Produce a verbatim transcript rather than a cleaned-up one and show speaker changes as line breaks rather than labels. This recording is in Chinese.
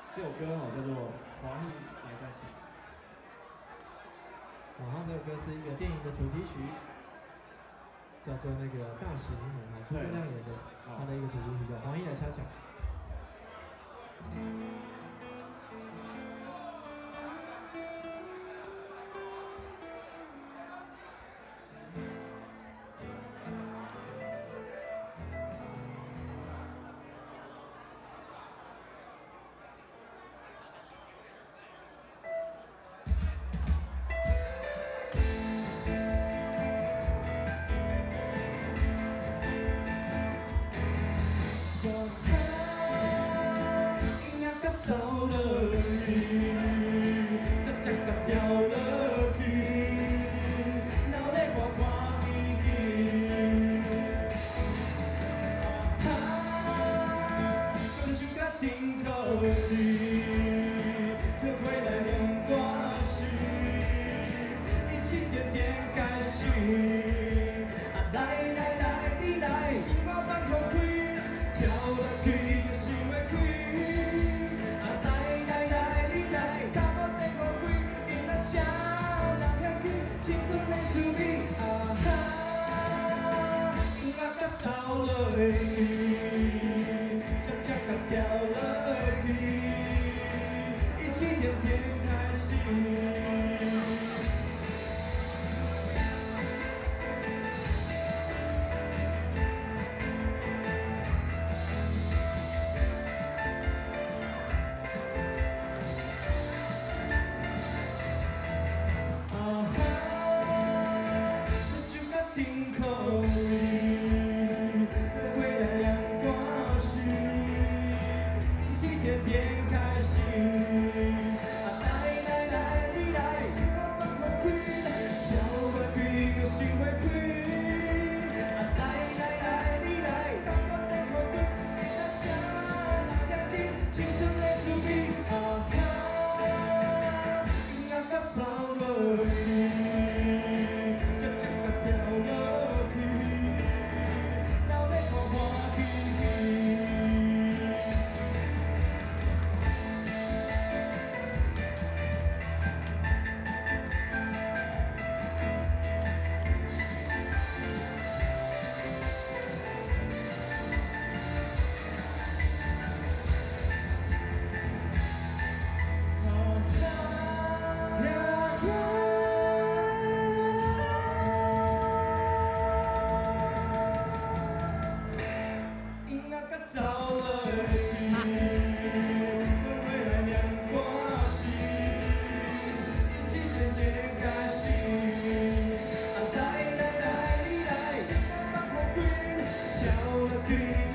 这首歌哦叫做《华裔来下去》。
然后这首歌是一个电影的主题曲，叫做那个《大使柠檬》哦，诸葛亮演的，他的一个主题曲叫《黄衣来恰恰》。走了去，这只甲掉了去，脑袋看看起去，啊，想想甲停靠去，这回来念歌时，一起点点开始，啊来来来你来，心花放空开，跳落去就想要开。 走了去，恰恰甲掉了去，一起天天开心。啊哈，是就甲停靠你。 天天开心，啊来来来你来，心花放放开，跳我开就心花开，啊来来来你来，感觉在后开，你那啥那样紧，青春的滋味，啊哈，音乐甲走落去，恰恰甲跳落去，脑袋看欢喜喜。 走了去，分回来念歌时，一起天天开心。啊来来来，你来，心花放空开，跳落去。